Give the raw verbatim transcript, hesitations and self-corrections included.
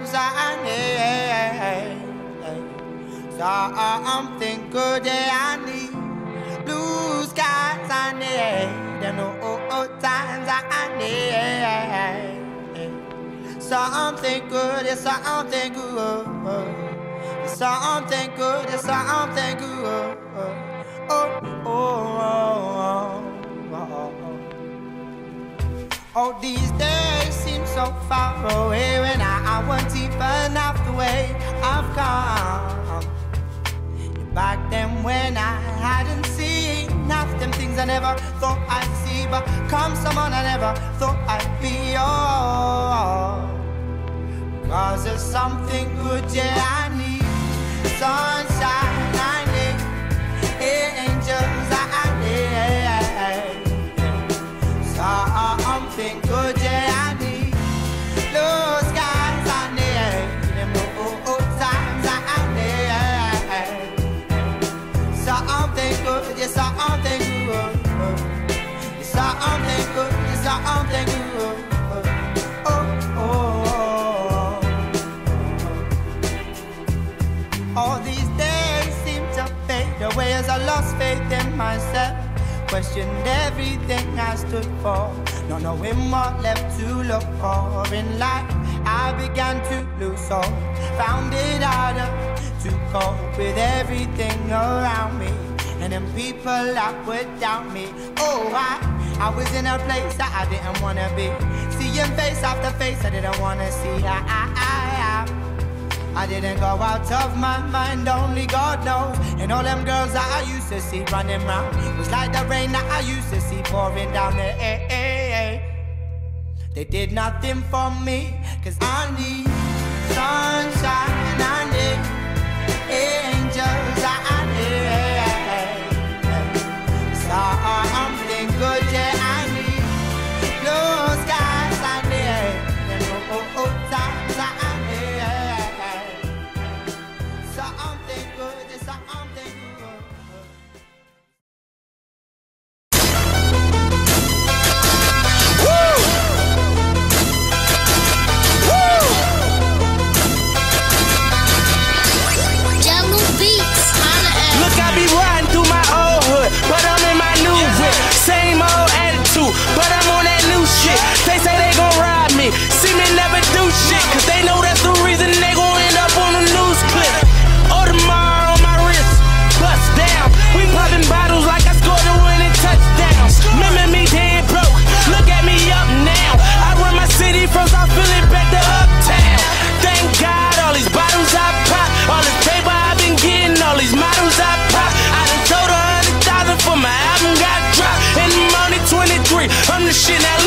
angels I need. Something good that I need. Blue skies I need. Them no old times I need. Something good, it's something good. Something good, it's something good. Oh, oh, oh, oh, oh. Oh, these days seem so far away when I, I wasn't even off the way I've come. Back then when I hadn't seen half them things I never thought I'd see, but come someone I never thought I'd be. Oh, cause there's something good, yeah, I need. Sunshine, I need. Angels, I need. Something good, yeah, I need. Blue skies, I need. Them old times, I need. Something good, yeah, something good. Something good, yeah, something good. Oh, oh, oh. All these days seem to fade away as I lost faith in myself. Questioned everything I stood for, not knowing what left to look for in life. I began to lose hope, found it harder to cope with everything around me, and then people that would doubt me. Oh, I, I was in a place that I didn't wanna be, seeing face after face I didn't wanna see. I, I, I, I. I didn't go out of my mind, only God knows. And all them girls that I used to see running round was like the rain that I used to see pouring down the eh, eh, eh. They did nothing for me, cause I need sunshine, I need angels, I need something good, yeah, I need. Blue skies, I need. And oh, oh, oh, times, I need. Something good, it's something good. Woo! Woo! Jungle Beats, holla at. Look, I be riding through my old hood, but I'm in my new whip. Same old attitude, but I'm on that new shit. They say they gon' ride me, see me never do shit, cause they know that's the reason they gon' end up on the news clip. Audemars on my wrist, bust down. We poppin' bottles like I scored a winning touchdown. Remember me dead broke, look at me up now. I run my city from South Philly back to Uptown. Thank God all these bottles I pop, all this paper I been getting, all these models I pop. I done sold a hundred thousand for my album got dropped, and I'm only twenty-three. I'm the shit now.